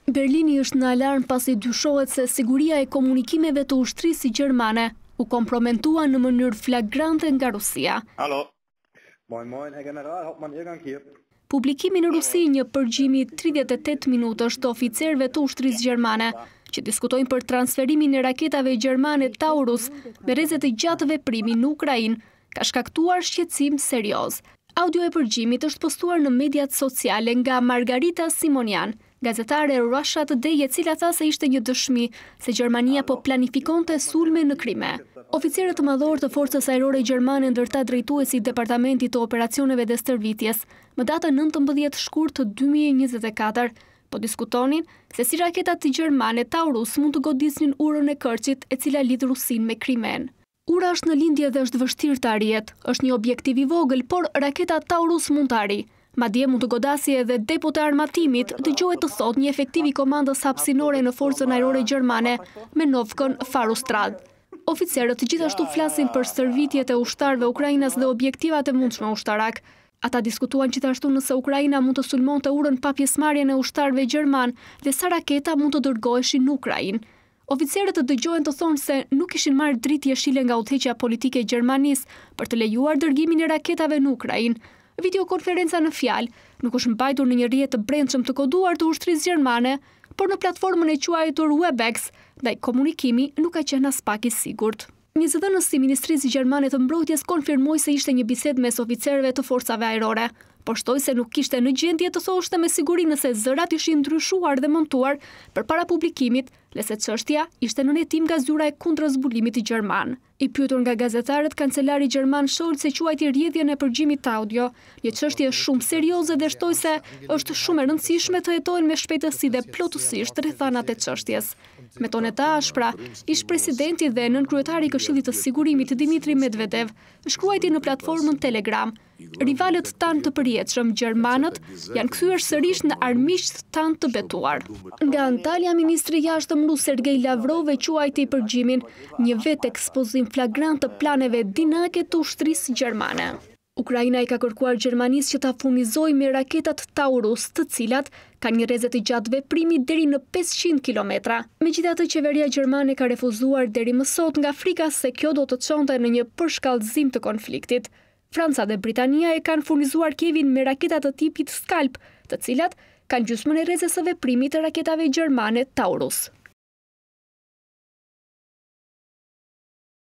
Berlini është në alarm pasi dyshohet se siguria e komunikimeve të ushtrisë gjermane u kompromentua në mënyrë flagrante nga Rusia. Hallo. Moin, moin, Herr General, Hauptmann Irgang hier. Publikimi në Rusi një përgjimi 38 minutësh të oficerëve të ushtrisë gjermane që diskutojnë për transferimin e raketave gjermane Taurus me rreze të gjatë veprimi në Ukrainë, ka shkaktuar shqetësim serioz. Audio e përgjimit është postuar në mediat sociale nga Margarita Simonian, gazetare Russia Today, e cila tha se ishte një dëshmi se Gjermania po planifikonte sulme në Krime. Oficierët të madhor të forcës ajrore gjermane ndërta drejtuesi Departamentit të Operacioneve dhe Stërvitjes më datën 19 shkurt të 2024, po diskutonin se si raketat të gjermane Taurus mund të godisnin urën e Kerçit e cila lidh Rusin me Krimen. Ura është në lindje dhe është vështirë të arrihet. Është një objektiv i vogël, por raketa Taurus mund të arrijë. Madje mund të godasi edhe depot e armatimit, dëgjohet të thotë një efektiv i komandës hapësinore në forcën ajrore gjermane me Novkën Farustrad. Oficerët gjithashtu flasin për stërvitjet e ushtarëve ukrainas dhe objektivat e mundshme ushtarak. Ata diskutuan gjithashtu nëse Ukraina mund të sulmonte urën pa pjesëmarrjen e ushtarëve gjerman dhe sa raketa mund të dërgoheshin në Ukrainë. Oficerët të dëgjohen të thonë se nuk ishin marrë dritë jeshile nga udhëheqja politike e Gjermanisë për të lejuar dërgimin e raketave në Ukrainë. Videokonferenca në fjalë nuk është mbajtur në një rrjet të brendshëm të koduar të ushtrisë gjermane, por në platformën e quajtur Webex, ndaj komunikimi nuk ka qenë as pak i sigurt. Një zëdhënës i Ministrisë Gjermane të Mbrojtjes konfirmoi se ishte një bisedë mes oficerëve të forcave ajrore, por shtoi se nuk kishte në gjendje të thoshte me siguri nëse zërat ishin ndryshuar dhe montuar përpara publikimit, lese çështja ishte në hetim nga zyra e kundërzbulimit gjerman. I pyetur nga gazetarët, kancelari gjerman Scholz e quajti rrjedhjen e përgjimit audio një çështje shumë serioze dhe shtoi se është shumë e rëndësishme të hetohen me shpejtësi dhe plotësisht rrethanat e çështjes. Me tone të ashpra, ish presidenti dhe nënkryetari i Këshillit të Sigurimit Dmitri Medvedev shkruajti në platformën Telegram: rivalët tanë të përjetshëm gjermanët janë kthyer sërish në armiqt tanë të betuar. Nga Antalya, ministri i jashtëm rus Sergej Lavrov e quajti përgjimin një vetë ekspozim flagrant të planeve dinake të ushtrisë gjermane. Ukraina i ka kërkuar Gjermanisë që ta furnizojë me raketat Taurus, të cilat kanë një rreze të gjatë veprimi deri në 500 kilometra. Megjithatë, qeveria gjermane ka refuzuar deri më sot nga frika se kjo do të çonte në një përshkallëzim të konfliktit. Franca dhe Britania e kanë furnizuar Kievin me raketa të tipit Scalp, të cilat kanë gjysmën e rrezes së veprimit të raketave gjermane Taurus.